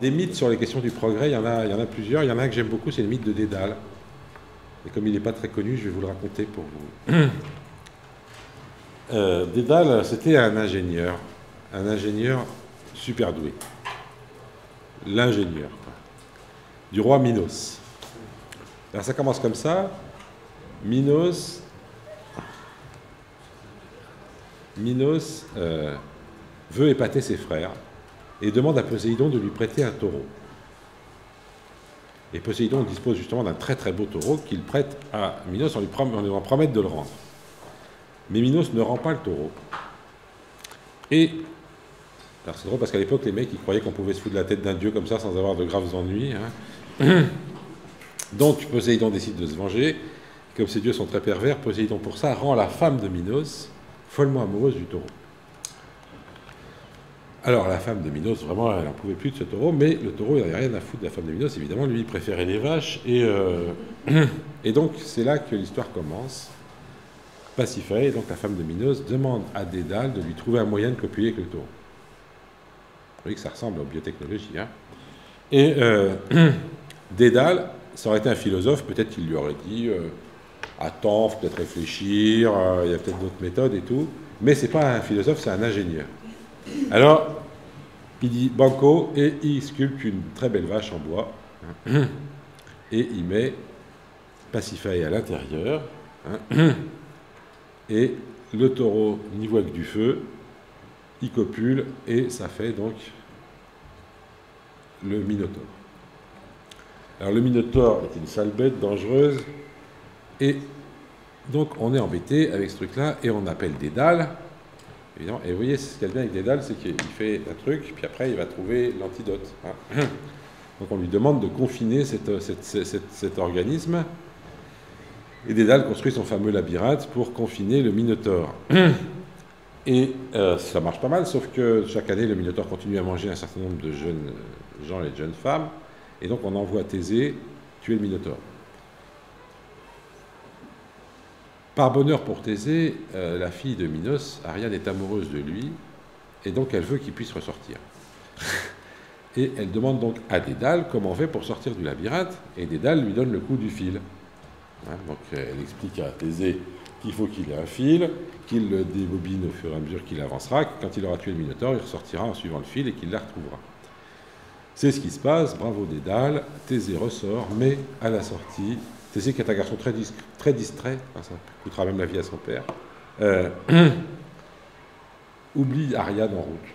des mythes sur les questions du progrès, il y en a plusieurs. Il y en a un que j'aime beaucoup, c'est le mythe de Dédale. Et comme il n'est pas très connu, je vais vous le raconter pour vous. Dédale, c'était un ingénieur super doué. L'ingénieur, quoi, du roi Minos. Alors ça commence comme ça. Minos veut épater ses frères et demande à Poséidon de lui prêter un taureau. Et Poséidon dispose justement d'un très très beau taureau qu'il prête à Minos en lui promettant de le rendre. Mais Minos ne rend pas le taureau. Et, alors c'est drôle parce qu'à l'époque, les mecs, ils croyaient qu'on pouvait se foutre de la tête d'un dieu comme ça sans avoir de graves ennuis. Hein. Donc Poséidon décide de se venger. Comme ces dieux sont très pervers, Poséidon pour ça rend la femme de Minos follement amoureuse du taureau. Alors la femme de Minos, vraiment, elle n'en pouvait plus de ce taureau, mais le taureau, il n'avait rien à foutre de la femme de Minos, évidemment, lui, il préférait les vaches, et donc c'est là que l'histoire commence. Pasiphae, donc la femme de Minos, demande à Dédale de lui trouver un moyen de copuler avec le taureau. Vous voyez que ça ressemble aux biotechnologies. Hein. Et Dédale, ça aurait été un philosophe, peut-être qu'il lui aurait dit attends, faut peut-être réfléchir, il y a peut-être d'autres méthodes et tout. Mais c'est pas un philosophe, c'est un ingénieur. Alors, il dit banco et il sculpte une très belle vache en bois et il met Pasiphae à l'intérieur. Et le taureau n'y voit que du feu, il copule et ça fait donc le Minotaure. Alors le Minotaure est une sale bête dangereuse et donc on est embêté avec ce truc-là et on appelle Dédale. Évidemment, et vous voyez, ce qu'il y a de bien avec Dédale, c'est qu'il fait un truc, puis après il va trouver l'antidote. Hein. Donc on lui demande de confiner cet organisme. Et Dédale construit son fameux labyrinthe pour confiner le Minotaure. Et ça marche pas mal, sauf que chaque année, le Minotaure continue à manger un certain nombre de jeunes gens et de jeunes femmes. Et donc on envoie Thésée tuer le Minotaure. Par bonheur pour Thésée, la fille de Minos, Ariane, est amoureuse de lui, et donc elle veut qu'il puisse ressortir. Et elle demande donc à Dédale comment on fait pour sortir du labyrinthe, et Dédale lui donne le coup du fil. Hein, donc elle explique à Thésée qu'il faut qu'il ait un fil, qu'il le débobine au fur et à mesure qu'il avancera, que quand il aura tué le Minotaure, il ressortira en suivant le fil et qu'il la retrouvera. C'est ce qui se passe, bravo Dédale, Thésée ressort, mais à la sortie, Thésée, qui est un garçon très distrait, hein, ça coûtera même la vie à son père, oublie Ariane en route.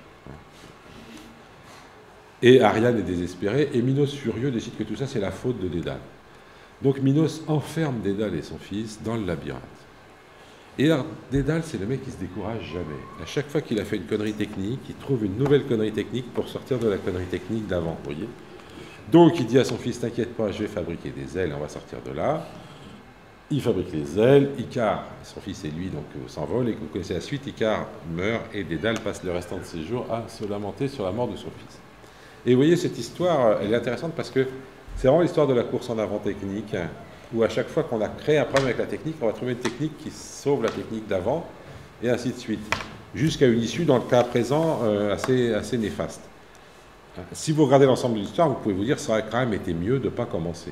Et Ariane est désespérée, et Minos, furieux, décide que tout ça, c'est la faute de Dédale. Donc Minos enferme Dédale et son fils dans le labyrinthe. Et alors, Dédale, c'est le mec qui se décourage jamais. À chaque fois qu'il a fait une connerie technique, il trouve une nouvelle connerie technique pour sortir de la connerie technique d'avant, vous voyez. Donc il dit à son fils, t'inquiète pas, je vais fabriquer des ailes, on va sortir de là. Il fabrique les ailes, Icare, son fils et lui, donc s'envolent, et vous connaissez la suite, Icare meurt, et Dédale passe le restant de ses jours à se lamenter sur la mort de son fils. Et vous voyez, cette histoire, elle est intéressante parce que c'est vraiment l'histoire de la course en avant technique, où à chaque fois qu'on a créé un problème avec la technique, on va trouver une technique qui sauve la technique d'avant, et ainsi de suite. Jusqu'à une issue, dans le cas présent, assez néfaste. Si vous regardez l'ensemble de l'histoire, vous pouvez vous dire que ça aurait quand même été mieux de ne pas commencer.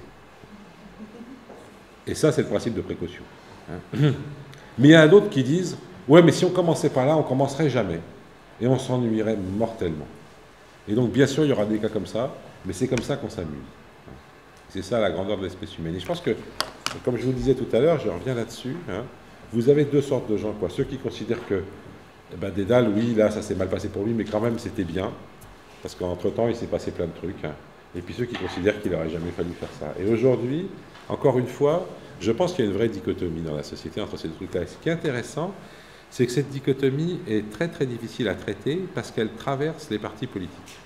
Et ça, c'est le principe de précaution. Mais il y en a d'autres qui disent, ouais, mais si on commençait par là, on ne commencerait jamais. Et on s'ennuierait mortellement. Et donc, bien sûr, il y aura des cas comme ça, mais c'est comme ça qu'on s'amuse. C'est ça la grandeur de l'espèce humaine. Et je pense que, comme je vous le disais tout à l'heure, je reviens là-dessus, hein, vous avez deux sortes de gens, quoi. Ceux qui considèrent que Dédale, oui, là, ça s'est mal passé pour lui, mais quand même, c'était bien, parce qu'entre-temps, il s'est passé plein de trucs. Hein. Et puis ceux qui considèrent qu'il n'aurait jamais fallu faire ça. Et aujourd'hui, encore une fois, je pense qu'il y a une vraie dichotomie dans la société entre ces deux trucs-là. Et ce qui est intéressant, c'est que cette dichotomie est très très difficile à traiter parce qu'elle traverse les partis politiques.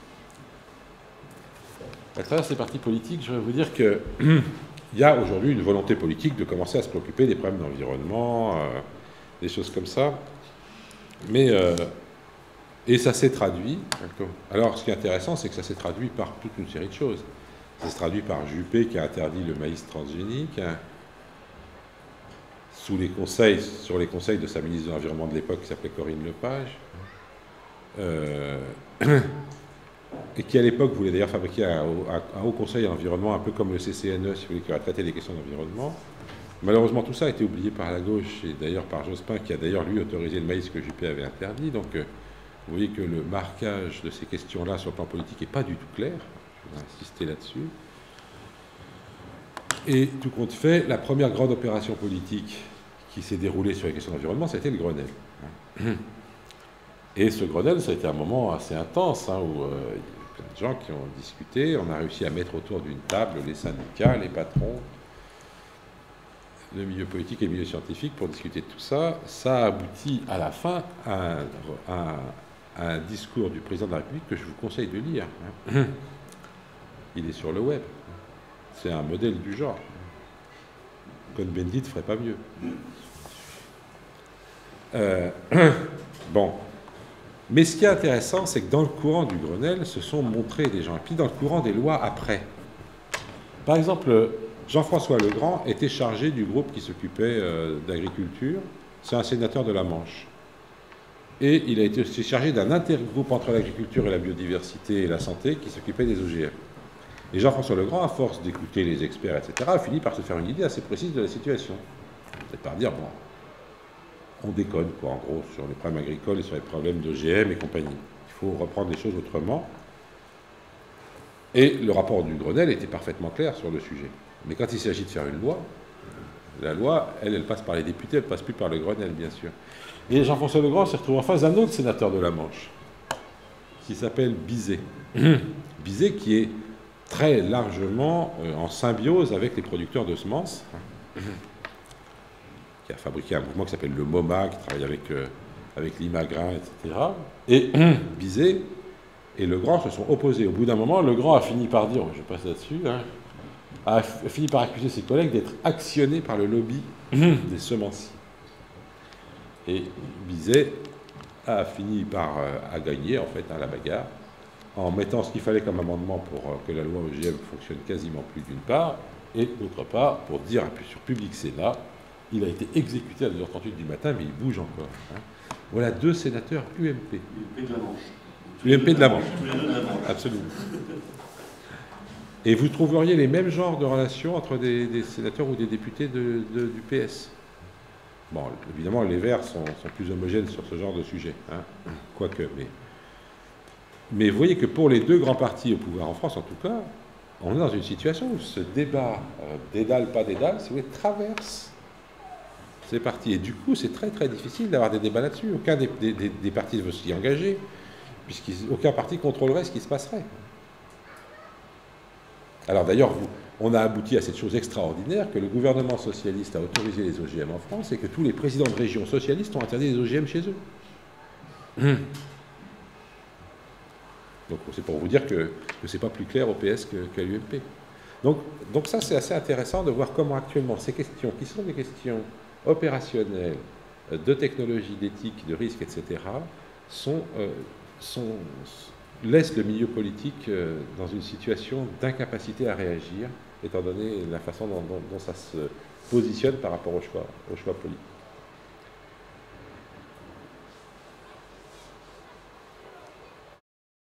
À travers ces partis politiques, je vais vous dire qu'il y a aujourd'hui une volonté politique de commencer à se préoccuper des problèmes d'environnement, des choses comme ça. Mais, et ça s'est traduit. Alors, ce qui est intéressant, c'est que ça s'est traduit par toute une série de choses. Ça s'est traduit par Juppé qui a interdit le maïs transgénique, hein, sur les conseils de sa ministre de l'Environnement de l'époque qui s'appelait Corinne Lepage. et qui à l'époque voulait d'ailleurs fabriquer un haut conseil à l'environnement, un peu comme le CCNE, si vous voulez, qui aurait traité les questions d'environnement. Malheureusement, tout ça a été oublié par la gauche, et d'ailleurs par Jospin, qui a d'ailleurs, lui, autorisé le maïs que Juppé avait interdit. Donc, vous voyez que le marquage de ces questions-là sur le plan politique n'est pas du tout clair. Je vais insister là-dessus. Et tout compte fait, la première grande opération politique qui s'est déroulée sur les questions d'environnement, c'était le Grenelle. Et ce Grenelle, ça a été un moment assez intense, hein, où il y a plein de gens qui ont discuté. On a réussi à mettre autour d'une table les syndicats, les patrons, le milieu politique et le milieu scientifique pour discuter de tout ça. Ça a abouti à la fin à un discours du président de la République que je vous conseille de lire. Il est sur le web. C'est un modèle du genre. Cohn-Bendit ne ferait pas mieux. Bon. Mais ce qui est intéressant, c'est que dans le courant du Grenelle, se sont montrés des gens. Et puis dans le courant des lois après. Par exemple, Jean-François Legrand était chargé du groupe qui s'occupait d'agriculture. C'est un sénateur de la Manche. Et il a été aussi chargé d'un intergroupe entre l'agriculture et la biodiversité et la santé qui s'occupait des OGM. Et Jean-François Legrand, à force d'écouter les experts, etc., a fini par se faire une idée assez précise de la situation. C'est par dire, bon, on déconne, quoi, en gros, sur les problèmes agricoles et sur les problèmes d'OGM et compagnie. Il faut reprendre les choses autrement. Et le rapport du Grenelle était parfaitement clair sur le sujet. Mais quand il s'agit de faire une loi, la loi, elle passe par les députés, elle ne passe plus par le Grenelle, bien sûr. Et Jean-François Legrand s'est retrouvé en face d'un autre sénateur de la Manche, qui s'appelle Bizet. Bizet qui est très largement en symbiose avec les producteurs de semences, qui a fabriqué un mouvement qui s'appelle le MoMA, qui travaille avec l'Imagrin, etc. Et Bizet et Legrand se sont opposés. Au bout d'un moment, Legrand a fini par dire, je passe là-dessus, a fini par accuser ses collègues d'être actionnés par le lobby des semenciers. Et Bizet a fini par gagner, en fait, la bagarre, en mettant ce qu'il fallait comme amendement pour que la loi OGM fonctionne quasiment plus d'une part, et d'autre part, pour dire sur Public Sénat, il a été exécuté à 2h38 du matin, mais il bouge encore. Voilà 2 sénateurs UMP. UMP de la Manche. UMP de la Manche. Tous les 2 de la Manche. Absolument. Et vous trouveriez les mêmes genres de relations entre des sénateurs ou des députés du PS. Bon, évidemment, les Verts sont plus homogènes sur ce genre de sujet, quoique. Mais vous voyez que pour les 2 grands partis au pouvoir en France, en tout cas, on est dans une situation où ce débat Dédale, pas Dédale, si vous voulez, traverse ces partis. Et du coup, c'est très très difficile d'avoir des débats là-dessus. Aucun des partis ne veut s'y engager, puisqu'aucun parti contrôlerait ce qui se passerait. Alors d'ailleurs, on a abouti à cette chose extraordinaire que le gouvernement socialiste a autorisé les OGM en France et que tous les présidents de régions socialistes ont interdit les OGM chez eux. Donc c'est pour vous dire que ce n'est pas plus clair au PS qu'à l'UMP. Donc ça, c'est assez intéressant de voir comment actuellement ces questions, qui sont des questions opérationnelles, de technologie, d'éthique, de risque, etc., laissent le milieu politique dans une situation d'incapacité à réagir, étant donné la façon dont ça se positionne par rapport au choix politique.